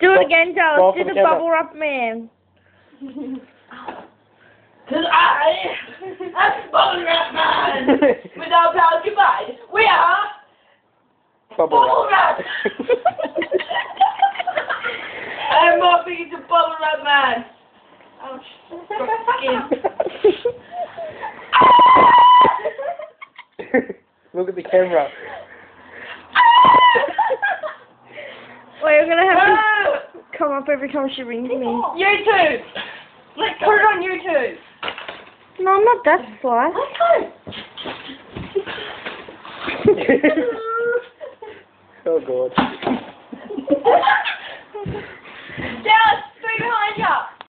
Do it again, Dallas. Roll Do for the the camera. bubble wrap man. Cause I'm Bubble Wrap Man! With our pals combined, we are Bubble Wrap! I'm morphing into Bubble Wrap Man! Ouch. Look at the camera. Wait, you're gonna have to come up every time she rings me. YouTube! Let's put it on YouTube! No, I'm not that sly. Let's go! Oh god. Dallas, stay behind you!